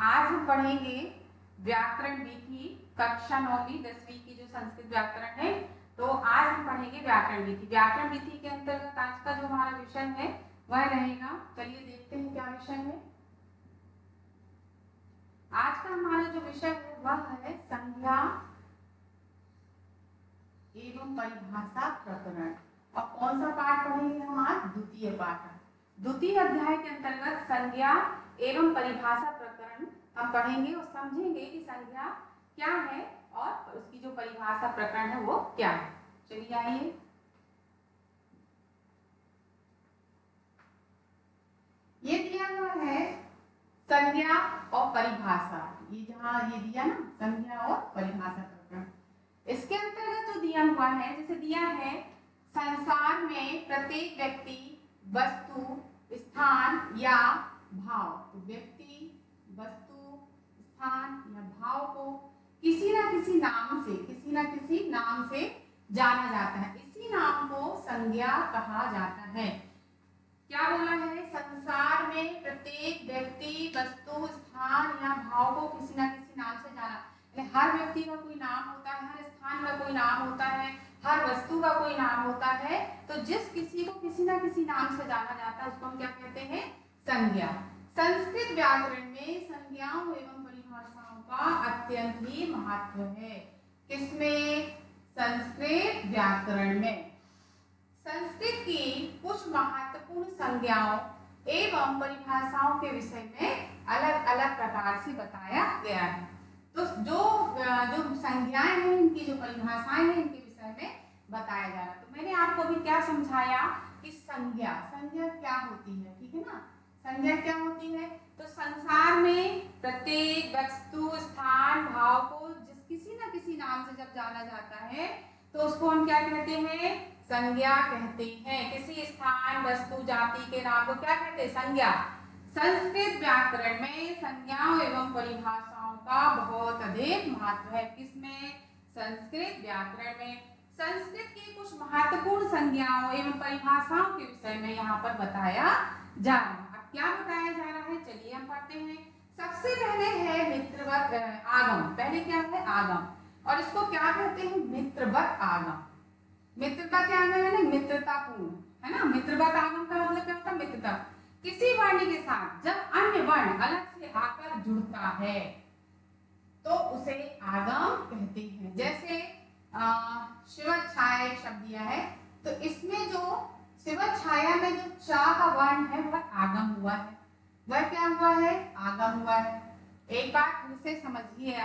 आज हम पढ़ेंगे व्याकरण विधि कक्षा 9वीं 10वीं की जो संस्कृत व्याकरण है। तो आज हम पढ़ेंगे व्याकरण विधि। व्याकरण विधि के अंतर्गत आज का जो हमारा विषय है वह रहेगा, चलिए देखते हैं क्या विषय है। आज का हमारा जो विषय है वह है संज्ञा एवं परिभाषा प्रकरण। और कौन सा पाठ पढ़ेंगे हम आज? द्वितीय पाठ। द्वितीय अध्याय के अंतर्गत संज्ञा एवं परिभाषा प्रकरण हम पढ़ेंगे और समझेंगे कि संज्ञा क्या है और उसकी जो परिभाषा प्रकरण है वो क्या है। चलिए आइए। ये दिया हुआ है संज्ञा और परिभाषा, ये जहाँ ये दिया ना संज्ञा और परिभाषा प्रकरण, इसके अंतर्गत जो दिया हुआ है, जैसे दिया है संसार में प्रत्येक व्यक्ति, वस्तु, स्थान या भाव, तो व्यक्ति, वस्तु, स्थान या भाव को किसी न किसी नाम से जाना जाता है। इसी नाम को संज्ञा कहा जाता है। क्या बोला है? संसार में प्रत्येक व्यक्ति, वस्तु, स्थान या भाव को किसी न किसी नाम से जाना। हर व्यक्ति का कोई नाम होता है, हर स्थान का कोई नाम होता है, हर वस्तु का कोई नाम होता है। तो जिस किसी को किसी न किसी नाम से जाना जाता है उसको हम क्या कहते हैं? संज्ञा। संस्कृत व्याकरण में संज्ञाओं एवं परिभाषाओं का अत्यंत ही महत्व है। किसमें? संस्कृत व्याकरण में। संस्कृत की कुछ महत्वपूर्ण संज्ञाओं एवं परिभाषाओं के विषय में अलग अलग प्रकार से बताया गया है। तो जो संज्ञाएं हैं, इनकी जो परिभाषाएं हैं, इनके विषय में बताया जा रहा है। तो मैंने आपको अभी क्या समझाया कि संज्ञा क्या होती है, ठीक है ना। संज्ञा क्या होती है? तो संसार में प्रत्येक वस्तु, स्थान, भाव को किसी न किसी नाम से जब जाना जाता है तो उसको हम क्या कहते हैं? संज्ञा कहते हैं। किसी स्थान, वस्तु, जाति के नाम को क्या कहते हैं? संज्ञा। संस्कृत व्याकरण में संज्ञाओं एवं परिभाषाओं का बहुत अधिक महत्व है। किसमें? संस्कृत व्याकरण में। संस्कृत की कुछ महत्वपूर्ण संज्ञाओं एवं परिभाषाओं के विषय में यहाँ पर बताया जा रहा है। अब क्या बताया जा रहा है, चलिए हम पढ़ते हैं। सबसे पहले है मित्रवत आगम। पहले क्या है? आगम। और इसको क्या कहते हैं? मित्रवत आगम। मित्रवत आगम है ना, मित्रतापूर्ण, है ना। मित्रवत आगम का मतलब क्या होता है? मित्रता। किसी वर्ण के साथ जब अन्य वर्ण अलग से आकर जुड़ता है तो उसे आगम कहते हैं। जैसे शिवच्छाया शब्द दिया है, तो इसमें जो शिवच्छाया में जो चा का वर्ण है वह आगम हुआ है। वह क्या हुआ है? आगम हुआ है। एक बात फिर से समझिए,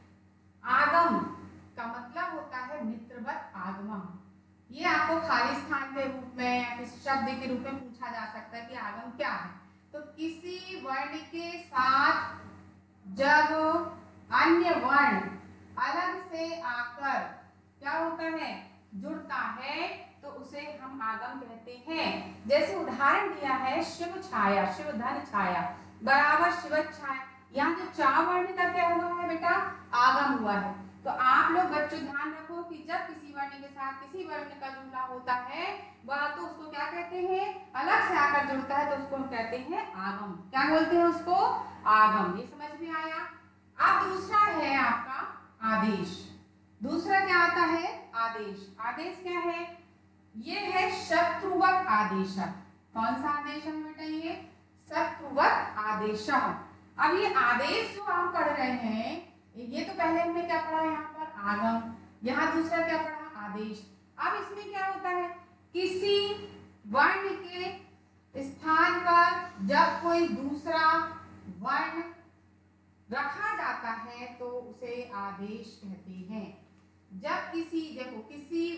आगम का मतलब होता है मित्रवत आगमन। ये आपको खाली स्थान के रूप में या किसी शब्द के रूप में पूछा जा सकता है कि आगम क्या है। तो किसी वर्ण के साथ जब अन्य वर्ण अलग से आकर क्या होता है? जुड़ता है तो उसे हम आगम कहते हैं। जैसे उदाहरण दिया है शिव छाया, शिव धन छाया बराबर शिव छाया। यहाँ जो चा वर्ण का क्या हुआ है बेटा? आगम हुआ है। तो आप लोग बच्चों ध्यान रखो कि जब किसी वर्ण के साथ किसी वर्ण का जुड़ना होता है वह तो उसको क्या कहते हैं? अलग से आकर जुड़ता है तो उसको हम कहते हैं आगम। क्या बोलते हैं उसको? आगम। ये समझ में आया। अब दूसरा है आपका आदेश। दूसरा क्या आता है? आदेश। आदेश क्या है? ये है शत्रुवत आदेश। कौन सा आदेश है बेटा? ये शत्रुवत आदेश। अब ये आदेश जो आप पढ़ रहे हैं, ये तो पहले हमने क्या पढ़ा? यहाँ पर आगम, यहाँ दूसरा क्या पढ़ा? आदेश। अब इसमें क्या होता है? किसी वर्ण के स्थान पर जब कोई दूसरा वर्ण रखा जाता है तो उसे आदेश कहते हैं। जब किसी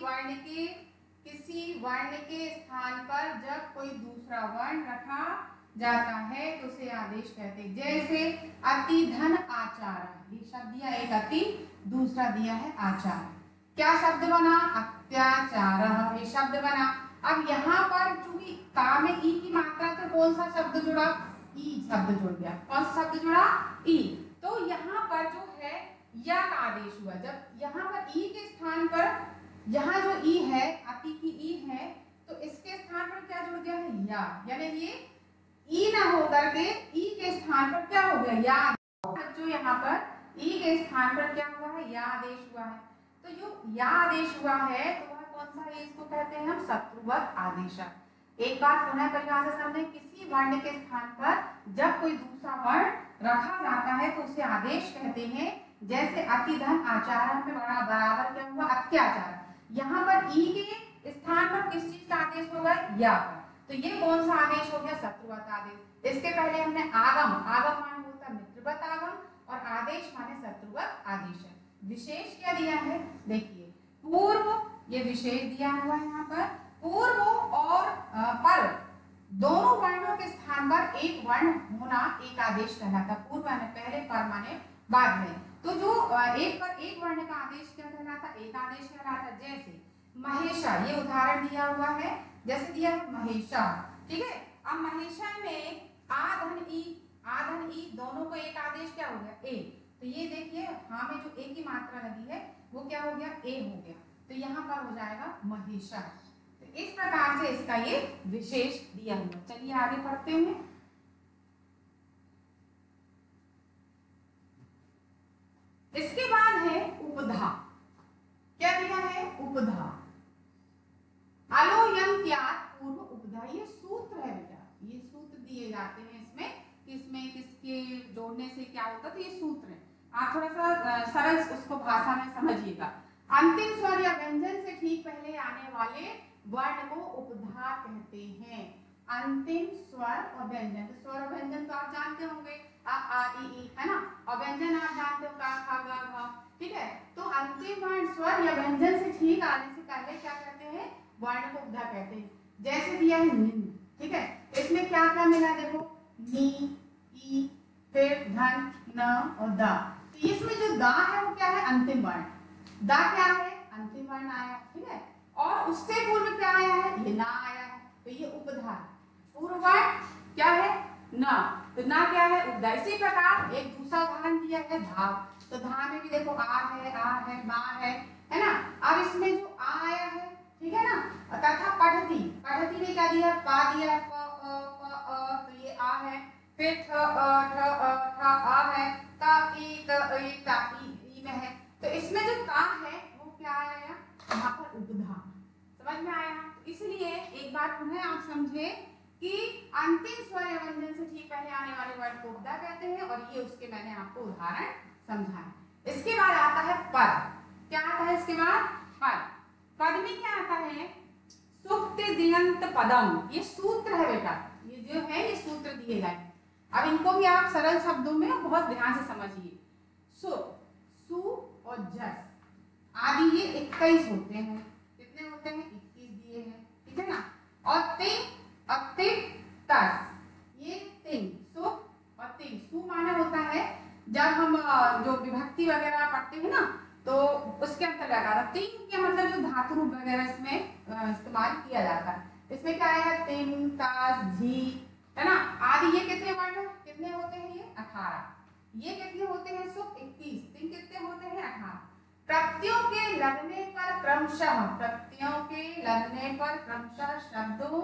वर्ण के स्थान पर जब कोई दूसरा वर्ण रखा जाता है तो उसे आदेश कहते हैं। जैसे अति धन आचार, ये शब्द दिया एक अति, दूसरा दिया है आचार। क्या शब्द बना? अत्याचार, ये शब्द बना। अब यहाँ पर चूंकि का में ई की मात्रा, तो कौन सा शब्द जुड़ा? ई शब्द जुड़ गया। कौन सा शब्द जुड़ा? ई। तो यहाँ पर जो है या का आदेश हुआ। जब यहाँ पर ई के स्थान पर, यहाँ जो ई है, अति की ई है, तो इसके स्थान पर क्या जुड़ गया है? या। यानी ये ई ना होकर के ई के स्थान पर क्या हो गया? या यहाँ पर ई के स्थान पर क्या हुआ है, या आदेश हुआ है। तो जो या आदेश हुआ है तो वह कौन सा है, इसको कहते हैं हम शत्रुवत आदेश। एक बात पुनः परिभाषा समझे, किसी वर्ण के स्थान पर जब कोई दूसरा वर्ण रखा जाता है तो उसे आदेश कहते हैं। जैसे अति धन आचार में बराबर क्या हुआ, अत्याचार। यहाँ पर ई के स्थान पर किस चीज का आदेश होगा, या का। तो ये कौन सा आदेश हो गया, शत्रुवत आदेश। इसके पहले हमने आगम, आगम माने होता मित्रवत आगम और आदेश माने शत्रुवत आदेश है। विशेष क्या दिया है, देखिए पूर्व, ये विशेष दिया हुआ है यहाँ पर। पूर्व और पर दोनों वर्णों के स्थान पर एक वर्ण होना एक आदेश कहलाता। पूर्व माने पहले, पर माने बाद में। तो जो एक पर एक वर्ण का आदेश क्या कहलाता, एक आदेश कहलाता। जैसे महेशा, ये उदाहरण दिया हुआ है, जैसे दिया है महेशा, ठीक है। अब महेशा में आ धन ई दोनों को एक आदेश क्या हो गया, ए। तो ये देखिए हाँ में जो ए की मात्रा लगी है वो क्या हो गया, ए हो गया। तो यहाँ पर हो जाएगा महेशा। तो इस प्रकार से इसका ये विशेष दिया हुआ। चलिए आगे पढ़ते हैं। इसके बाद है उपधा। क्या दिया है, उपधा। अलो यम त्याग पूर्व उपधा, ये सूत्र है बेटा, ये सूत्र दिए जाते हैं इसमें, किसमें किसके जोड़ने से क्या होता है, तो ये सूत्र है। आप थोड़ा सा सरल उसको भाषा में समझिएगा। अंतिम स्वर या व्यंजन से ठीक पहले आने वाले वर्ण को उपधा कहते हैं। अंतिम स्वर और व्यंजन, तो स्वर और व्यंजन तो आप जानते होंगे, आ ई है ना, और व्यंजन आप जानते हो का खा गा घा, ठीक है। तो अंतिम वर्ण स्वर या व्यंजन से ठीक आने से पहले क्या कहते हैं, वर्ण को उपधा कहते हैं। जैसे दिया है निन, ठीक है। इसमें क्या क्या मिला, देखो नी, ई, फिर धन, न और दा। तो इसमें जो दा है वो क्या है, अंतिम वर्ण। दा क्या है, अंतिम वर्ण आया, ठीक है। और उससे पूर्व क्या आया है, ये ना आया है, तो ये उपधा है। पूर्व वर्ण क्या है, ना, तो ना क्या है, उपधा। इसी प्रकार एक दूसरा उदाहरण दिया है धा। तो धा में भी देखो आ है, बा है ना। अब इसमें जो आ आया है, ठीक है ना, तथा पढ़ती, पढ़ती में क्या दिया, पा दिया, प तो ये आ है। फिर ठ आ है, ता ई में है। तो इसमें जो का है वो क्या आया, यहाँ पर उपधा। समझ में आया। इसलिए एक बात पुनः आप समझे कि अंतिम स्वर या व्यंजन से ठीक पहले आने वाले वर्ड को उपधा कहते हैं, और ये उसके मैंने आपको उदाहरण समझाया। इसके बाद आता है पद। क्या आता है इसके बाद, पद। पद में क्या आता है, सुप्त दिगंत पदम, ये सूत्र है बेटा, ये जो है ये सूत्र दिए गए। अब इनको भी आप सरल शब्दों में बहुत ध्यान से समझिए। सु, सु और जस आदि ये 21 होते हैं। कितने होते हैं, 21 दिए हैं, ठीक है ना। और तिंग, अतिक, तस, ये तिंग, सु और तिंग। सु माने होता है जब हम जो विभक्ति वगैरह पढ़ते हैं ना, तो उसके अंतर्गत आता है। तिंग के मतलब जो धातु रूप वगैरह इसमें इस्तेमाल किया जाता है। इसमें क्या है, तिंग, तस, झी, है ना, आदि। ये कितने वर्ण, कितने होते हैं, ये 18। ये कितने होते हैं, सु 21। तिंग कितने होते हैं, 18। प्रत्ययों के लगने पर क्रमशः, प्रत्ययों के लगने पर क्रमशः शब्दों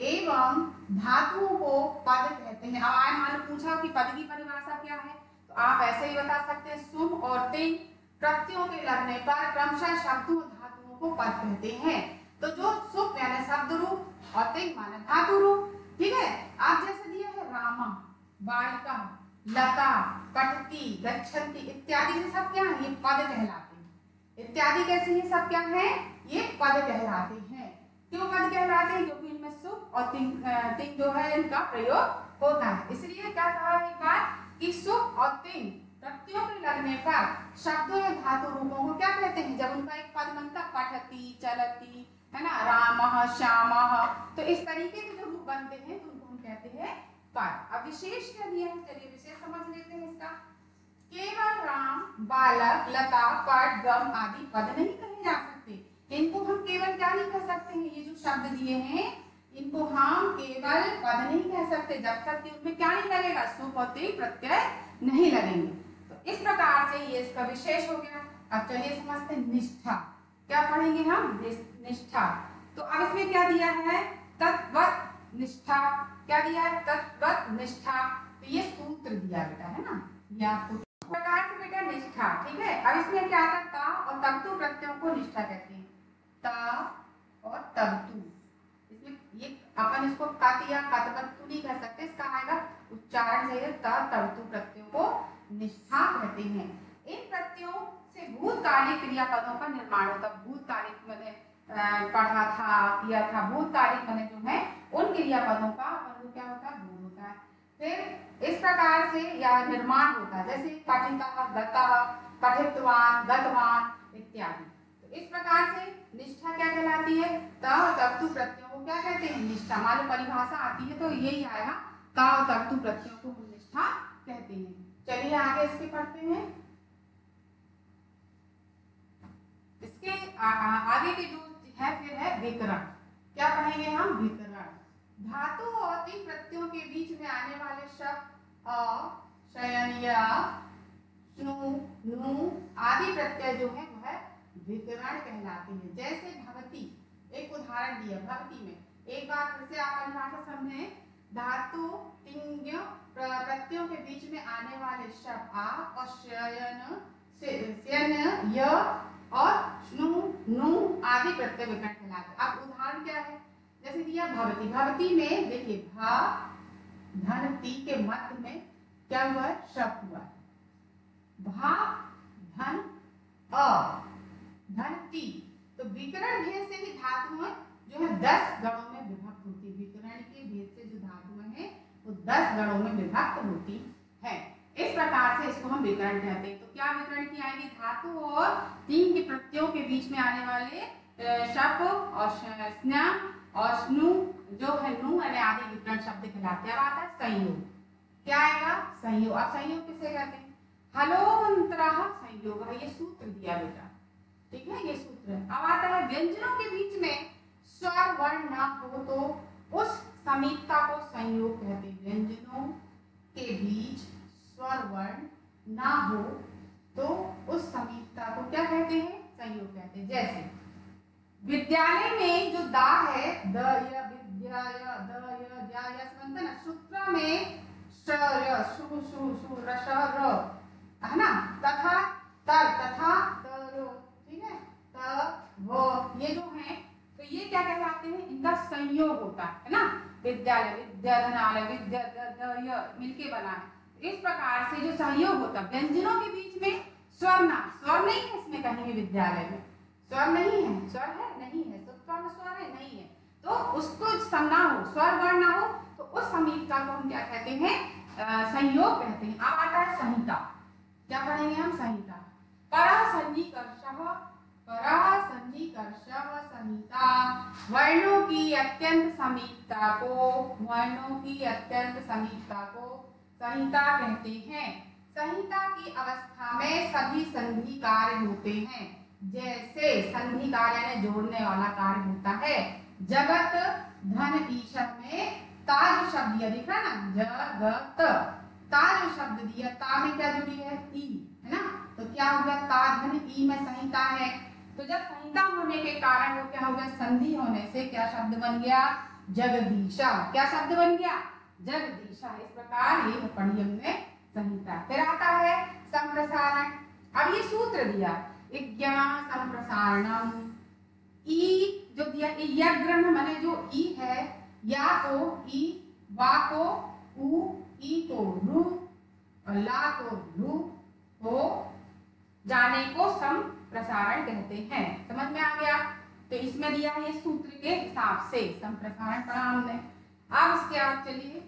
एवं धातुओं को पद कहते हैं। अब आए मान पूछा कि पद की परिभाषा क्या है, तो आप ऐसे ही बता सकते हैं, सुम और तिंग प्रत्ययों के लगने पर क्रमशः शब्दों धातुओं को पद कहते हैं। तो जो सुप यानी शब्द रूप और तिंग माने धातु रूप, ठीक है। आप जैसे दिया है रामा, बालिका, लता, पठती, गच्छन्ति इत्यादि, ये सब क्या है, ये पद कहलाते हैं। इत्यादि कैसे, ये सब क्या है, ये पद कहलाते हैं। क्यों पद कहलाते हैं, क्योंकि इनमें सुप और तिंग जो है इनका प्रयोग होता है। इसलिए क्या कहा है एक बार कि सुप और तिंग प्रत्ययों के लगने पर शब्दों या धातु रूपों को क्या कहते हैं, जब उनका एक पद बनता, पठती, चलती, है ना, रामः, श्यामः, तो इस तरीके के जो रूप बनते हैं तो उनको हम कहते हैं पद। अब विशेष क्या दिया है, चलिए विशेष समझ लेते हैं इसका। केवल राम, बालक, लता, पट, गम आदि पद नहीं कहे जा सकते। इनको हम केवल क्या नहीं कह सकते हैं, ये जो शब्द दिए हैं इनको हम केवल पद नहीं कह सकते जब तक कि उनमें क्या नहीं लगेगा, सुप और तिंग प्रत्यय नहीं लगेंगे। तो इस प्रकार से ये इसका विशेष हो गया। अब चलिए समझते हैं निष्ठा। क्या पढ़ेंगे हम, निष्ठा। तो अब इसमें क्या दिया है, तत्वत निष्ठा। क्या दिया है, तत्वत निष्ठा। तो ये सूत्र दिया बेटा, है ना, ये आपको निष्ठा, ठीक है। अब इसमें क्या आता है, ता और तब्तु प्रत्ययों को निष्ठा कहते हैं, ता और तब्तु। इसमें ये अपन इसको कत या कतबत्तु नहीं कह सकते, इसका आएगा उच्चारण सही है, ता तब्तु प्रत्ययों को निष्ठा कहते हैं। इन प्रत्ययों से भूतकालिक क्रियापदों का निर्माण होता है। भूतकालिक मैंने पढ़ा था, किया था, भूतकालिक मैंने जो है उन क्रियापदों का अपन को क्या होता है, बोध होता है। फिर इस प्रकार से या निर्माण होता है, जैसे पठितः, गतः, पठितवान, गतवान इत्यादि। तो इस प्रकार से निष्ठा क्या कहलाती है, त तब्तु प्रत्ययों को क्या कहते हैं, निष्ठा। मानो परिभाषा आती है तो यही आएगा, त तब्तु प्रत्ययों को हम निष्ठा कहते हैं। चलिए आगे इसके पढ़ते हैं। इसके आगे के जो है फिर है विकरण। क्या पढ़ेंगे हम, विकरण। धातु और तीन प्रत्ययों के बीच में आने वाले शब्द अ, शयन, या, स्नु, नु आदि प्रत्यय जो है वह विकरण कहलाते हैं। जैसे भवती, एक उदाहरण दिया भवती में, एक बार फिर से आप परिभाषा समझें। धातु तिंग प्रत्ययों के बीच में आने वाले शब्द आ और शयन, शयन, य और स्नु, नु आदि प्रत्यय विकरण कहलाते हैं। अब उदाहरण क्या है, जैसे दिया भवती। भवती में देखिए भ धन ती के मध्य में क्या हुआ है, शब्द हुआ है, भा धन अ धन ती। तो विकरण भेद से ही धातुएं जो है 10 गणों में विभक्त होती है। विकरण के भेद से जो धातुएं हैं वो 10 गणों में विभक्त होती है। इस प्रकार से इसको हम विकरण कहते हैं। तो क्या विकरण की आएगी, धातु और तीन के प्रत्ययों के बीच में आने वाले शब्द और स्न और स्नु जो है नु आदि विकरण शब्द कहलाते हैं। अब आता है संयोग। क्या आएगा, संयोग। अब संयोग किसे कहते हैं, हलोंतरः संयोग, ये सूत्र दिया बेटा, ठीक है, ये सूत्र है। अब आता है व्यंजनों के बीच में स्वर वर्ण न हो तो उस समीपता को संयोग कहते हैं। व्यंजनों के बीच स्वर वर्ण ना हो तो उस समीपता को क्या कहते हैं, संयोग कहते हैं। जैसे विद्यालय में जो दा है, द य विद्या य द य द्या य बनता ना, सूत्र में श य सु सु सु र श र, है ना, तथा तर तथा तर, ठीक है, त व, ये जो है तो ये क्या कहलाते हैं, इनका संयोग होता है ना। विद्यालय, विद्याधनालय, विद्या द य मिलके बना है। इस प्रकार से जो सहयोग होता है व्यंजनों के बीच में स्वर ना, स्वर नहीं है इसमें कहीं भी, विद्यालय में स्वर नहीं है, स्वर है नहीं है, सूत्र में स्वर है नहीं है, तो उसको संज्ञा हो, स्वर वर्ण ना हो तो उस समीपता को हम क्या कहते हैं, संयोग कहते हैं। अब आता है संहिता। क्या पढ़ेंगे हम, संहिता। परः सन्निकर्षः, परः सन्निकर्षः संहिता, वर्णों की अत्यंत समीपता को, वर्णों की अत्यंत समीपता को संहिता कहते हैं। संहिता की अवस्था में सभी संधि कार्य होते हैं। जैसे संधि कार्य यानी जोड़ने वाला कार्य होता है। जगत धन ईशत में ताज शब्द दिया, दिख रहा ना, जगत ताज शब्द दिया, ता में क्या जुड़ी है, ई, है ना, तो क्या हो गया, ता धन ई में संहिता है। तो जब संहिता होने के कारण वो क्या हो गया, संधि होने से क्या शब्द बन गया, जगदीशा। क्या शब्द बन गया, जगदीशा। इस प्रकार ये पढ़ी हमने संहिता। फिर आता है संप्रसारण। अब ये सूत्र दिया, इज्ञा संप्रसारणम, ई जो दिया, यग्रह माने जो ई है, या को ई, वा को उ, ई को रु, और ला को रु हो जाने को संप्रसारण कहते हैं। समझ में आ गया। तो इसमें दिया है ये सूत्र के हिसाब से संप्रसारण पढ़ा हमने। अब इसके बाद चलिए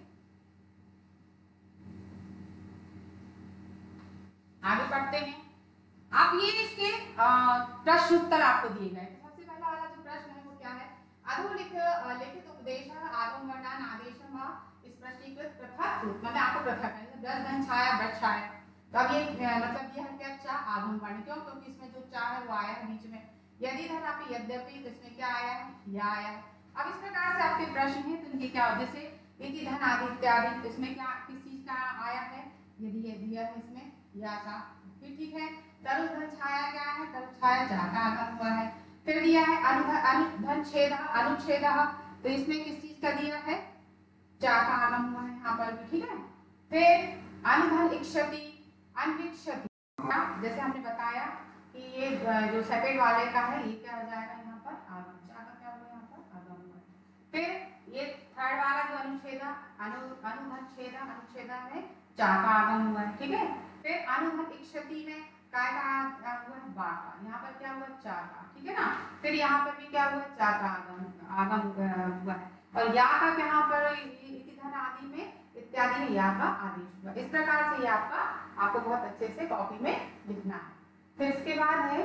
आगे पढ़ते हैं। अब ये इसके प्रश्न उत्तर आपको दिए गए। तो सबसे पहला वाला जो प्रश्न है वो क्या है, अधोलिखित उपदेश आगम वर्णन आदेशम व स्पष्टीकृत पृथक रूप, मतलब आपको पृथक है, दस धन छाया वृक्ष छाया। तो अब ये मतलब ये है क्या, चा आगम वर्ण, क्यों, क्योंकि इसमें जो चा है वो आया है बीच में। यदि धन आप यद्यपि, तो इसमें क्या आया है, या आया है। अब इस प्रकार से आपके प्रश्न हैं तो इनके क्या, जैसे यदि धन आदि इत्यादि, तो इसमें क्या किस चीज का आया है, यदि ये दिया है इसमें या का, फिर ठीक है। तरु धन छाया क्या है, तरु छाया जा का आगम हुआ है। फिर दिया है अनुधन छेद अनुच्छेद, तो इसमें किस चीज का दिया है, जा का आगम हुआ है यहाँ पर भी, ठीक है। फिर अनुधन इक्षति अनविक्षति, जैसे हमने बताया कि ये जो सेकंड वाले का है ये क्या हो जाएगा यहाँ पर आगम, चा का क्या होगा यहाँ पर आगम हुआ। फिर ये थर्ड वाला जो अनुच्छेदा अनुच्छेदा में चा का आगम हुआ है, ठीक है। फिर अनुबंध इक्षति में काय का हुआ है बा का, यहाँ पर क्या हुआ चा का, ठीक है ना। फिर यहाँ पर भी क्या हुआ चा का आगम हुआ है। और या का यहाँ पर धन आदि में इत्यादि में या का आदेश हुआ। इस प्रकार से ये आपको बहुत अच्छे से कॉपी में लिखना है। फिर इसके बाद है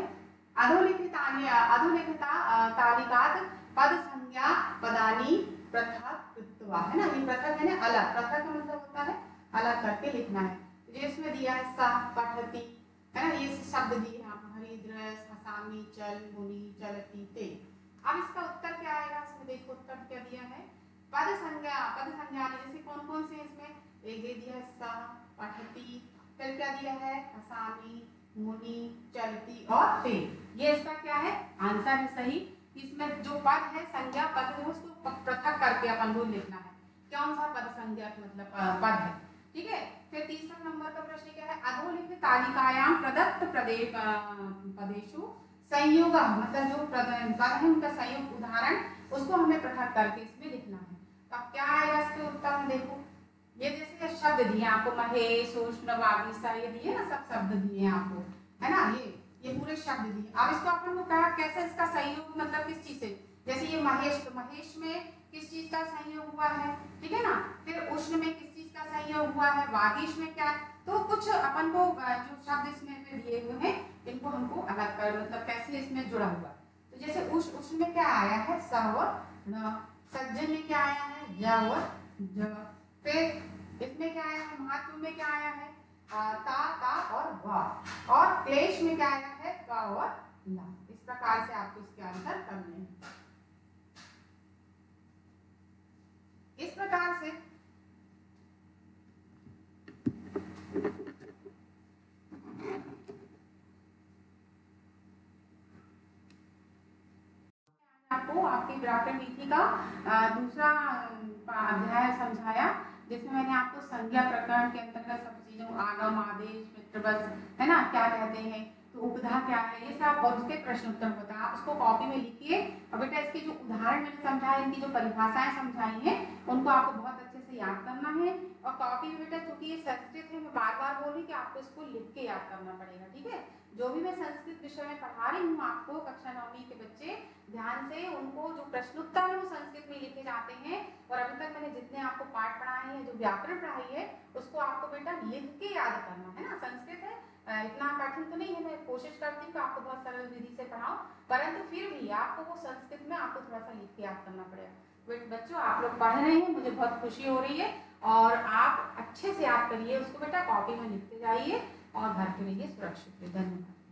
अधोलिखिता तालिकात पद संज्ञा पदानी पृथक कृत्वा, है ना। ये पृथक है ना अलग, पृथक का मतलब होता है अलग करके लिखना है। तो इसमें दिया है सा पठती, है ना, ये शब्द दिए हैं आपको हरिद्रस हसामी चल मुनि चलती ते। अब इसका उत्तर क्या आएगा, इसमें देखो उत्तर क्या दिया है पद संज्ञा जैसे कौन कौन से इसमें एक दे दिया है सा पठती, फिर क्या दिया है हसामी मुनि चलती और ते। ये इसका क्या है आंसर है सही। इसमें जो पद है संज्ञा पद है उसको पृथक करके अपन को लिखना है कौन सा पद संज्ञा मतलब पद है, ठीक है। फिर तीसरा नंबर का प्रश्न क्या है अधोलिखित तालिकायाम प्रदत्त पदेषु संयोग मतलब जो पद है उनका संयोग उदाहरण उसको हमें पृथक करके इसमें लिखना है। तो अब क्या आएगा इसके उत्तर में देखो, ये जैसे शब्द दिए आपको महेश उष्ण वागीसा ये दिए ना, सब शब्द दिए आपको, है ना। ये पूरे शब्द दिए। अब इसको अपन को कहा कैसे इसका संयोग मतलब किस चीज से, जैसे ये महेश, तो महेश में किस चीज का संयोग हुआ है, ठीक है ना। फिर उष्ण में किस चीज का संयोग हुआ है, वागीश में क्या, तो कुछ अपन को जो शब्द इसमें दिए हुए हैं इनको हमको अलग कर मतलब कैसे इसमें जुड़ा हुआ। तो जैसे उष्ण में क्या आया है स और न, सज्जन में क्या आया है ज और ज, फिर इसमें क्या आया है महत्व में क्या आया है ता और वा, और क्लेश में क्या आया है क और ला। इस प्रकार से आपको इसके आंसर करने हैं। इस प्रकार से आपको आपकी व्याकरण नीति का दूसरा अध्याय समझाया जिसमें मैंने आपको संज्ञा प्रकरण के अंतर्गत सब चीजों आगम आदेश मित्रवत है ना क्या कहते हैं, तो उपधा क्या है, ये सब और उसके प्रश्न उत्तर होता है। आप उसको कॉपी में लिखिए और बेटा इसके जो उदाहरण मैंने समझाए इनकी जो परिभाषाएं समझाई हैं उनको आपको बहुत अच्छे से याद करना है। और कॉपी में बेटा चूंकि ये संस्कृत है मैं बार बार बोल रही कि आपको इसको लिख के याद करना पड़ेगा, ठीक है। जो भी मैं संस्कृत विषय में पढ़ा रही हूँ आपको कक्षा 9वीं के बच्चे ध्यान से उनको जो प्रश्नोत्तर है वो संस्कृत में लिखे जाते हैं। और अभी तक मैंने जितने आपको पाठ पढ़ाए हैं जो व्याकरण पढ़ाई है उसको आपको बेटा लिख के याद करना है ना। संस्कृत है इतना कठिन तो नहीं है, मैं कोशिश करती हूँ कि आपको बहुत सरल विधि से पढ़ाऊं, परंतु फिर भी आपको वो संस्कृत में आपको थोड़ा सा लिख के याद करना पड़ेगा। बच्चों आप लोग पढ़ रहे हैं मुझे बहुत खुशी हो रही है और आप अच्छे से याद करिए उसको बेटा कॉपी में लिखते जाइए और घर के लिए सुरक्षित। धन्यवाद।